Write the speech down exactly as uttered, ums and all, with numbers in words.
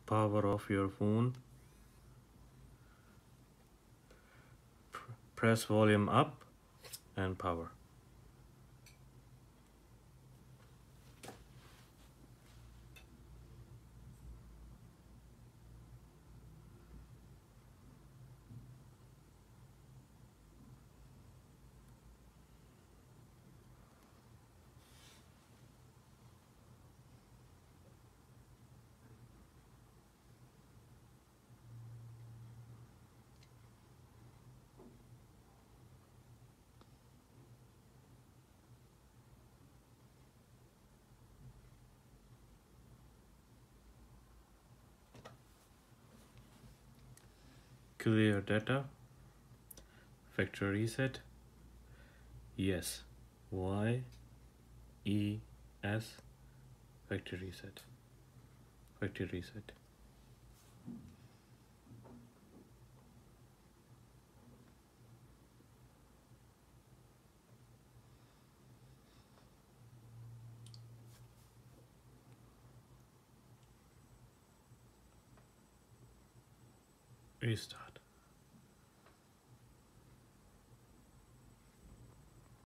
power off your phone. Pr- press volume up and power. Clear data. Factory reset. Yes. Y E S. Factory reset. Factory reset. Restart.